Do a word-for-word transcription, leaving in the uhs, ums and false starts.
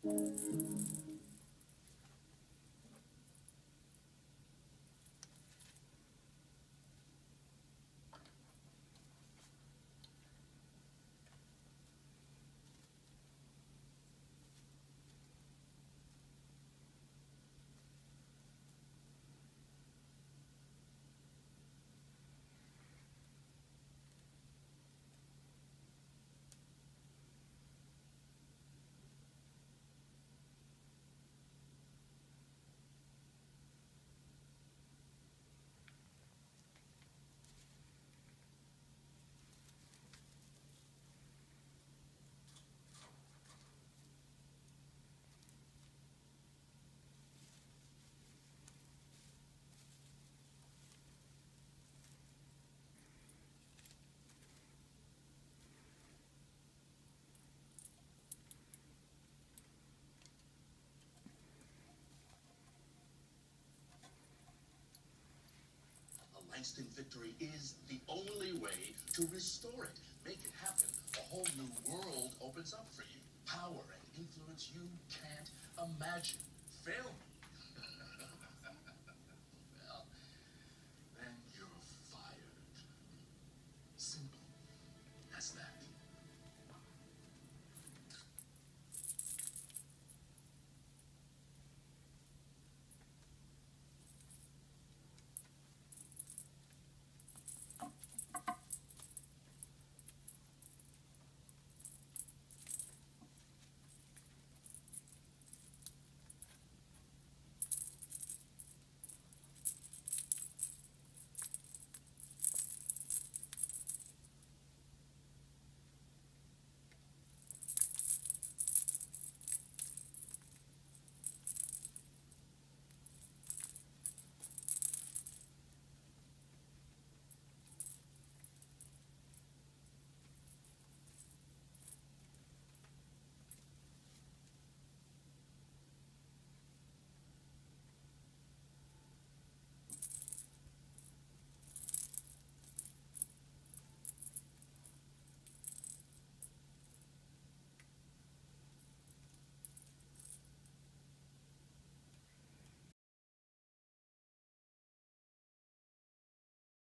A lasting victory is the only way to restore it. Make it happen. A whole new world opens up for you. Power and influence you can't imagine. Fail me.